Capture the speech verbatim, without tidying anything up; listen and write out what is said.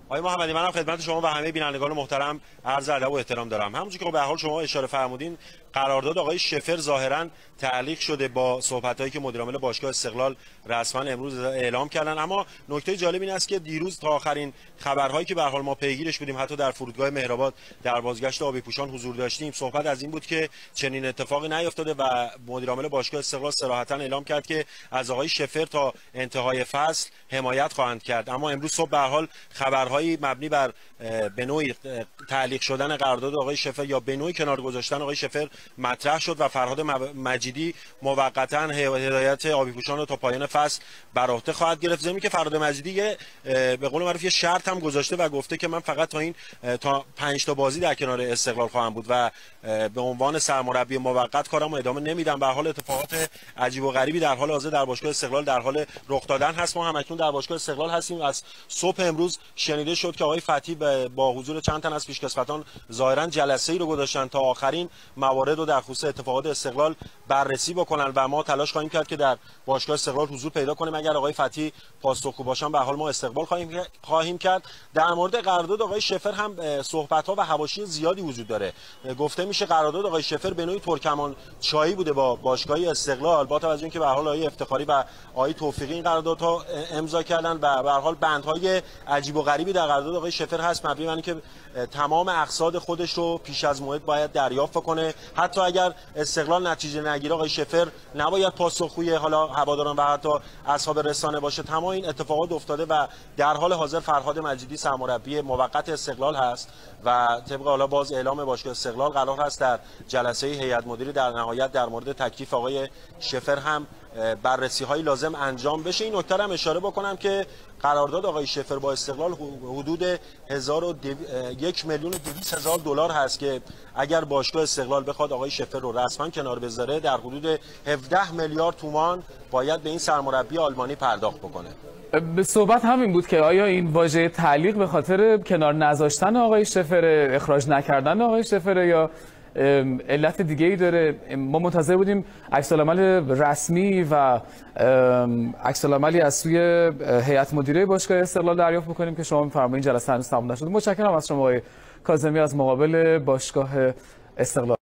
آقای محمدی، منم خدمت شما و همه بینندگان محترم عرض ادب و احترام دارم. همونجوری که به هر حال شما اشاره فرمودین، قرارداد آقای شفر ظاهرا تعلیق شده با صحبتایی که مدیر عامل باشگاه استقلال رسما امروز اعلام کردن. اما نکته جالب این است که دیروز تا آخرین خبرهایی که به هر حال ما پیگیرش بودیم، حتی در فرودگاه مهرآباد در بازگشت آبی پوشان حضور داشتیم، صحبت از این بود که چنین اتفاقی نیفتاده و مدیر عامل باشگاه استقلال صراحتا اعلام کرد که از آقای شفر تا انتهای فصل حمایت خواهند کرد. اما امروز صبح به هر حال خبرهایی مبنی بر به نوعی تعلیق شدن قرارداد آقای شفر یا به نوعی کنار گذاشتن آقای شفر مطرح شد و فرهاد مجیدی موقتا هدایت آبی پوشان رو تا پایان فصل بر عهده خواهد گرفت. زمین که فرهاد مجیدی به قول معروف یه شرط هم گذاشته و گفته که من فقط تا این تا پنج تا بازی در کنار استقلال خواهم بود و به عنوان سرمربی موقت کارم رو ادامه نمیدم. به حال اتفاقات عجیب و غریبی در حال حاضر در باشگاه استقلال در حال رخ دادن هست. ما هم اکنون در باشگاه استقلال هستیم. از صبح امروز شنیده شد که آقای فتی با حضور چند تن از پیشکسوتان ظاهرا جلسه‌ای رو گذاشتن تا آخرین موارد رو در خصوص اتفاقات استقلال بررسی بکنن و ما تلاش خواهیم کرد که در باشگاه استقلال حضور پیدا کنیم. اگر آقای فتی پاسخگو باشن به حال ما استقبال خواهیم خواهیم کرد. در مورد قرارداد آقای شفر هم صحبت‌ها و حواشی زیادی وجود داره. گفته میشه قرارداد آقای شفر به نوعی ترکمان چایی بوده با باشگاه استقلال، با توجه اینکه به هر حال آقای افتخاری و آقای توفیقی این قراردادها امضا کردن و به هر حال بندهای عجیب و غریبی در قرارداد آقای شفر هست مبنی بر اینکه تمام اقساط خودش رو پیش از موعد باید دریافت کنه. حتی اگر استقلال نتیجه نگیره آقای شفر نباید پاسخگوی حالا هواداران و حتی اصحاب رسانه باشه. تمام این اتفاقات افتاده و در حال حاضر فرهاد مجیدی سرمربی موقت استقلال هست و طبق حالا باز اعلام باشگاه استقلال قرار هست در جلسه هیئت مدیره در نهایت در مورد تکلیف آقای شفر هم بررسی های لازم انجام بشه. این نکته هم اشاره بکنم که قرارداد آقای شفر با استقلال حدود یک میلیون و دویست هزار دلار هست که اگر باشگاه استقلال بخواد آقای شفر رو رسما کنار بذاره در حدود هفده میلیارد تومان باید به این سرمربی آلمانی پرداخت بکنه. به صحبت همین بود که آیا این واژه تعلیق به خاطر کنار نذاشتن آقای شفر، اخراج نکردن آقای شفر یا علت دیگه ای داره؟ ما منتظر بودیم عکس‌العمل رسمی و عکس‌العملی از سوی هیئت مدیره باشگاه استقلال دریافت بکنیم که شما می‌فرمایید جلسه هنوز تمام نشده. متشکرم از شما آقای کاظمی از مقابل باشگاه استقلال.